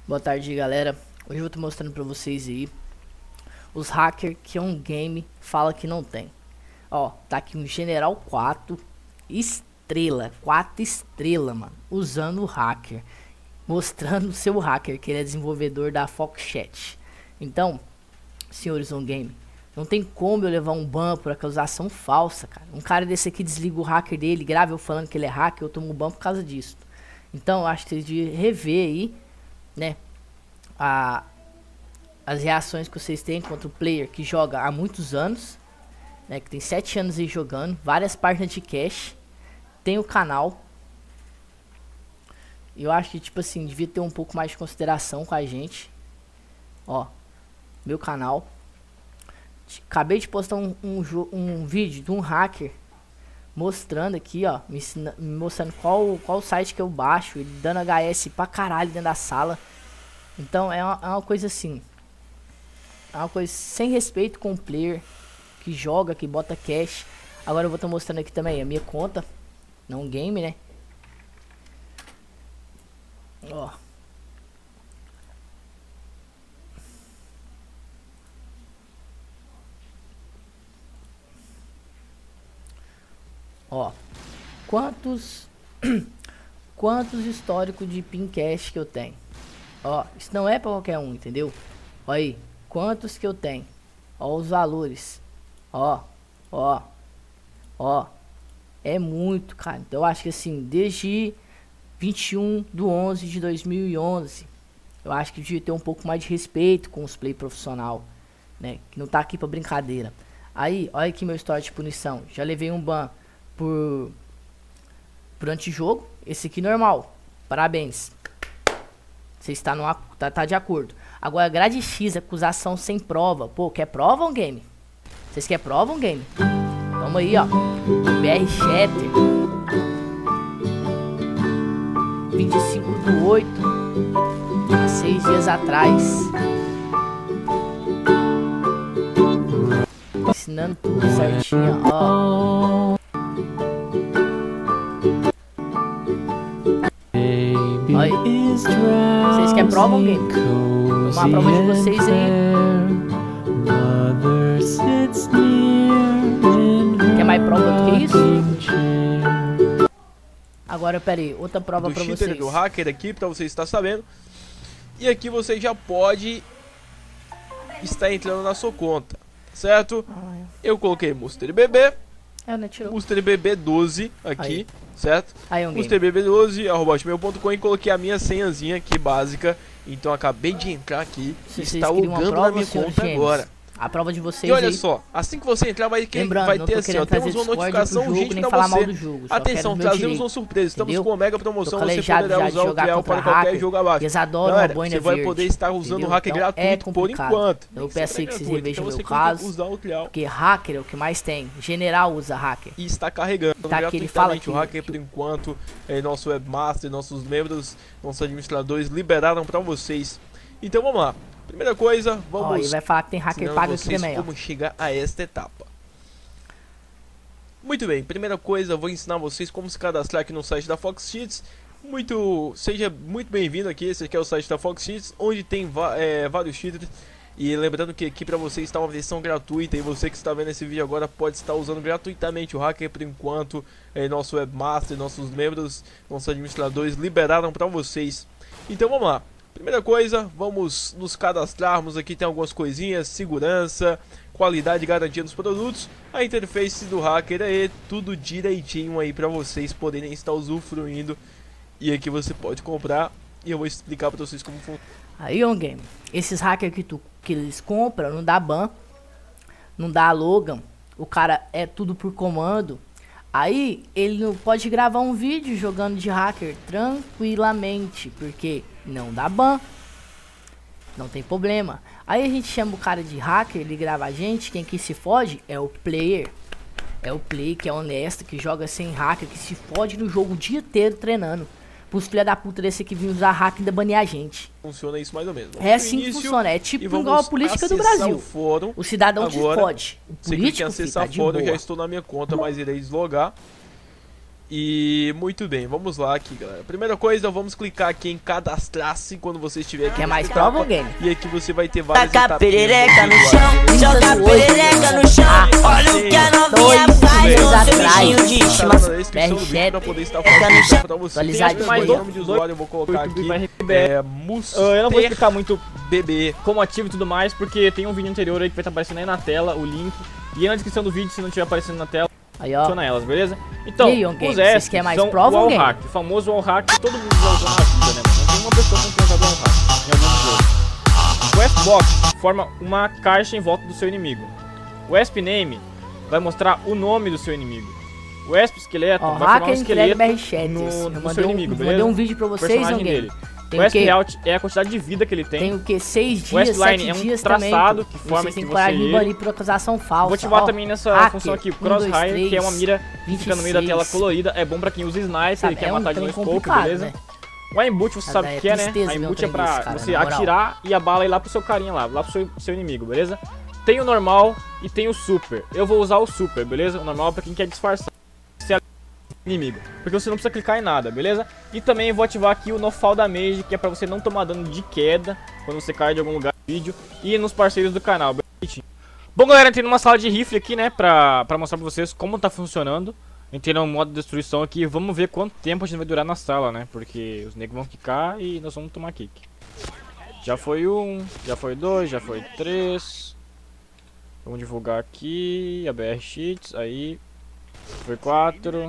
Boa tarde, galera. Hoje eu tô mostrando pra vocês aí os hackers que um game fala que não tem. Ó, tá aqui um General 4 estrela, 4 estrelas, mano, usando o hacker, mostrando o seu hacker, que ele é desenvolvedor da Foxchat. Então, senhores on game, não tem como eu levar um ban por acusação falsa, cara. Um cara desse aqui desliga o hacker dele, grava eu falando que ele é hacker, eu tomo um ban por causa disso. Então, eu acho que vocês deviam rever aí, né, as reações que vocês têm contra o player que joga há muitos anos, né, que tem 7 anos aí jogando, várias páginas de cache, tem o canal. E eu acho que, tipo assim, devia ter um pouco mais de consideração com a gente. Ó, meu canal. Acabei de postar um vídeo de um hacker mostrando aqui, ó, me mostrando qual site que eu baixo, ele dando HS pra caralho dentro da sala. Então é uma coisa assim, é uma coisa sem respeito com o player que joga, que bota cash. Agora eu vou estar mostrando aqui também a minha conta, não game, né? Ó, ó, quantos históricos de pin cache que eu tenho. Ó, isso não é pra qualquer um, entendeu? Olha aí, quantos que eu tenho. Ó os valores. Ó, ó, ó. É muito, cara. Então eu acho que assim, desde 21/11/2011, eu acho que devia ter um pouco mais de respeito com os play profissional, né? Que não tá aqui pra brincadeira. Aí, olha aqui meu histórico de punição. Já levei um ban por antijogo. Esse aqui normal. Parabéns. Você está tá de acordo. Agora, grade X, acusação sem prova. Pô, quer prova um game? Vocês querem prova um game? Toma aí, ó. BR Shatter. 25/8. Há 6 dias atrás. Ensinando tudo certinho, ó. Aí. Vocês querem prova ou game? Uma prova de vocês aí. Quer mais prova do que isso? Agora, pera aí, outra prova pra vocês. Do hacker aqui, pra você estar sabendo. E aqui você já pode estar entrando na sua conta, certo? Eu coloquei MusterBB. MusterBB12 aqui, aí. Certo? MusterBB12@hotmail.com e coloquei a minha senhazinha aqui básica. Então acabei de entrar aqui e está logando na minha conta agora. A prova de vocês. E olha aí. Só, assim que você entrar vai ter assim, ó, temos uma notificação urgente pra você. Atenção, trazemos uma surpresa. Estamos com uma mega promoção, você poderá usar o trial para qualquer jogo abaixo. Eles adoram a boina verde. Você vai poder estar usando o hacker gratuito por enquanto. Eu peço aí que vocês revejam o meu caso, porque hacker é o que mais tem. General usa hacker. E está carregando tá aqui, ele fala que o hacker por enquanto, nosso webmaster, nossos membros, nossos administradores liberaram para vocês. Então vamos lá. Primeira coisa, vamos. Ó, ele vai falar que tem hacker pago aqui também, ó. Como chegar a esta etapa. Muito bem, primeira coisa, vou ensinar vocês como se cadastrar aqui no site da Fox Cheats. Seja muito bem-vindo aqui, esse aqui é o site da Fox Cheats, onde tem vários cheaters. E lembrando que aqui para você está uma versão gratuita, e você que está vendo esse vídeo agora pode estar usando gratuitamente o hacker por enquanto. Nosso webmaster, nossos membros, nossos administradores liberaram para vocês. Então vamos lá. Primeira coisa, vamos nos cadastrarmos. Aqui tem algumas coisinhas, segurança, qualidade e garantia dos produtos. A interface do hacker é tudo direitinho aí para vocês poderem estar usufruindo. E aqui você pode comprar e eu vou explicar para vocês como funciona. Aí, game, esses hackers que eles compram não dá ban, não dá Logan, o cara é tudo por comando. Aí ele não pode gravar um vídeo jogando de hacker tranquilamente, porque não dá ban, não tem problema. Aí a gente chama o cara de hacker, ele grava a gente, quem que se fode é o player. É o player que é honesto, que joga sem hacker, que se fode no jogo o dia inteiro treinando. Pros filha da puta desse que vir usar hacker e ainda banir a gente. Funciona isso mais ou menos. É assim que funciona, é tipo igual a política do Brasil. O cidadão agora, te fode. O político, acessar fórum, eu já estou na minha conta, mas irei deslogar. E muito bem, vamos lá aqui, galera. Primeira coisa, vamos clicar aqui em cadastrar-se quando você estiver aqui. Quer mais prova, game? E aqui você vai ter várias Taca perereca no chão, joga perereca no chão. Olha o que a novinha faz no seu bichinho de estimação. Na descrição do vídeo pra poder estar falando pra você. Atualizado Mais aí, nome de usuário eu vou colocar aqui. Eu não vou explicar muito bebê como ativo e tudo mais, porque tem um vídeo anterior aí que vai estar aparecendo aí na tela, o link. E aí na descrição do vídeo, se não estiver aparecendo na tela, aí, ó. funciona elas, beleza? Então, aí, os vocês ESPs querem mais são prova, o alguém? wallhack, o famoso wallhack que todo mundo já usou na vida, né, mano? Não tem uma pessoa que não tenha usado wallhack em algum jogo. O ESP-Box forma uma caixa em volta do seu inimigo. O ESP-Name vai mostrar o nome do seu inimigo. O ESP-Esqueleto vai formar um esqueleto no seu inimigo, beleza? Mandei um vídeo pra vocês, personagem alguém. dele. Tem O o quê? ESP-Out é a quantidade de vida que ele tem. Tem o que? 6 O dias, ESP-Line 7 é um dias traçado também. que forma Vocês têm que coragem você de ele. banir por acusação falsa. Vou ativar ó. também nessa Hacker, função aqui, o 1, 2, Crosshair, 3, que é uma mira que fica no meio da 26. tela colorida. É bom pra quem usa sniper Sabe, e quer é um matar de trem no scope, complicado, beleza? né? O aimbot você sabe o É que é, né? tristeza A ver um aimbot é trem pra desse, cara, você na moral. atirar e a bala ir lá pro seu carinha lá pro seu inimigo, beleza? Tem o normal e tem o super. Eu vou usar o super, beleza? O normal é pra quem quer disfarçar inimigo, porque você não precisa clicar em nada, beleza? E também vou ativar aqui o No Fall Damage, que é pra você não tomar dano de queda quando você cai de algum lugar do vídeo, e nos parceiros do canal, beleza? Bom, galera, entrei numa sala de rifle aqui, né, pra mostrar pra vocês como tá funcionando. Entrei no modo de destruição aqui, vamos ver quanto tempo a gente vai durar na sala, né, porque os negros vão quicar e nós vamos tomar kick. Já foi 1, já foi 2, já foi 3. Vamos divulgar aqui a BR Cheats, aí foi 4.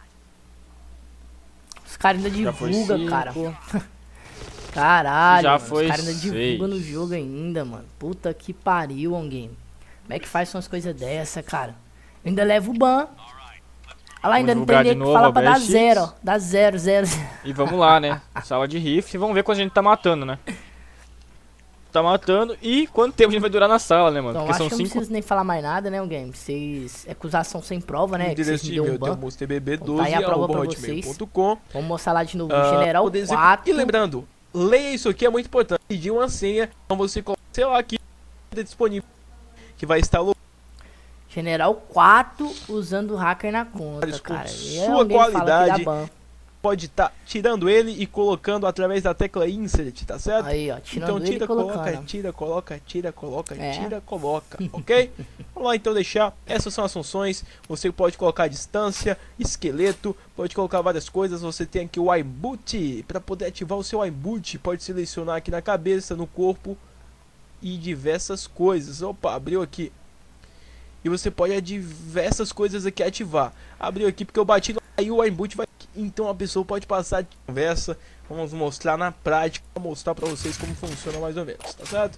Os caras ainda Já foi divulgam, 5. cara. Caralho, Já mano, foi os caras ainda 6. divulgam no jogo ainda, mano. Puta que pariu, game. Como é que faz umas coisas dessa, cara? Eu ainda levo o ban. Olha lá, ainda não tem divulgar de ninguém que novo fala a pra dar BR zero, ó. Dá 0, 0, 0. E vamos lá, né? Sala de rifle. Vamos ver quanto a gente tá matando, né? Tá matando. E quanto tempo a gente vai durar na sala, né, mano? Então, Porque acho são que eu não 5. preciso nem falar mais nada, né, o game? Vocês... É acusação sem prova, né? Que vocês me deu um ban. TBB12, Tá aí a prova pra vocês. hotmail.com. Vamos mostrar lá de novo. General Poder dizer- 4. E lembrando, leia isso aqui, é muito importante. Pedir uma senha, então você coloca, sei lá, aqui disponível, que vai estar logo. General 4 usando o hacker na conta, Com cara. E sua alguém fala que dá qualidade. ban. Pode estar tirando ele e colocando através da tecla insert, tá certo? Aí, ó, tirando Então ele tira, e colocando. coloca, tira, coloca, tira, coloca, É. tira, coloca, ok? Vamos lá então deixar, essas são as funções, você pode colocar distância, esqueleto, pode colocar várias coisas, você tem aqui o aimbot, para poder ativar o seu aimbot, pode selecionar aqui na cabeça, no corpo e diversas coisas. Opa, abriu aqui. E você pode diversas coisas aqui ativar. Abriu aqui porque eu bati no... Aí o aimbot vai... Então a pessoa pode passar de conversa. Vamos mostrar na prática. Vou mostrar pra vocês como funciona mais ou menos, tá certo?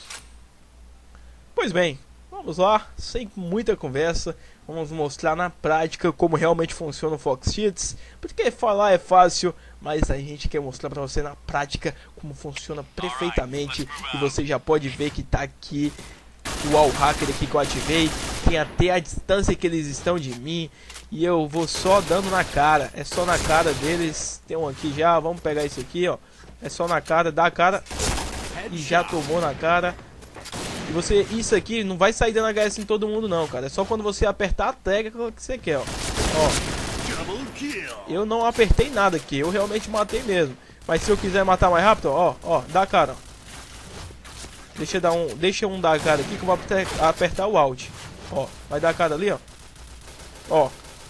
Pois bem, vamos lá. Sem muita conversa. Vamos mostrar na prática como realmente funciona o Fox Cheats. Porque falar é fácil, mas a gente quer mostrar pra você na prática como funciona perfeitamente. E você já pode ver que tá aqui o wall hacker aqui que eu ativei, tem até a distância que eles estão de mim, e eu vou só dando na cara, é só na cara deles. Tem um aqui já, vamos pegar esse aqui, ó, é só na cara, dá a cara, e já tomou na cara. E você, isso aqui não vai sair dando HS em todo mundo não, cara, é só quando você apertar a tecla que você quer, ó. Eu não apertei nada aqui, eu realmente matei mesmo, mas se eu quiser matar mais rápido, ó, dá a cara, ó. Deixa um dar a cara aqui que eu vou apertar o Alt. Ó, vai dar a cara ali, ó. Ó.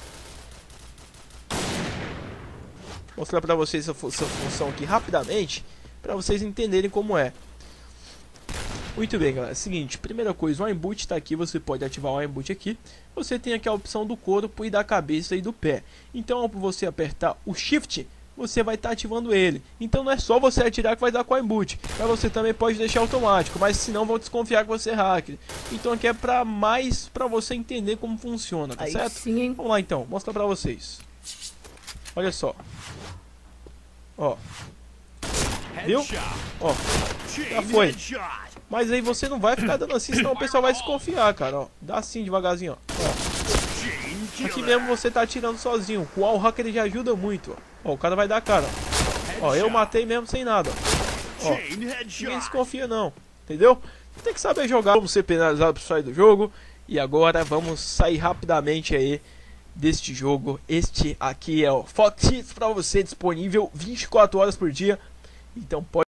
Mostrar pra vocês essa função aqui rapidamente, pra vocês entenderem como é. Muito bem, galera. Seguinte, primeira coisa, o aimbot tá aqui, você pode ativar o aimbot aqui. Você tem aqui a opção do corpo e da cabeça e do pé. Então, ao você apertar o Shift, você vai estar ativando ele. Então não é só você atirar que vai dar com o aimbot, mas você também pode deixar automático, mas senão vão desconfiar que você é hacker. Então aqui é pra você entender como funciona, tá Aí certo? sim, hein? Vamos lá então, vou mostrar pra vocês. Olha só. Ó. Viu? Ó. Já foi. Mas aí você não vai ficar dando assim, senão o pessoal vai desconfiar, cara, ó. Dá assim devagarzinho, ó. Aqui mesmo você tá atirando sozinho. O wall hacker ele já ajuda muito, ó. Ó, o cara vai dar a cara, ó. Ó, eu matei mesmo sem nada, ó. Ninguém desconfia não, entendeu? Tem que saber jogar. Vamos ser penalizados por sair do jogo. E agora vamos sair rapidamente aí deste jogo. Este aqui é o Fox Cheats para você, disponível 24 horas por dia. Então pode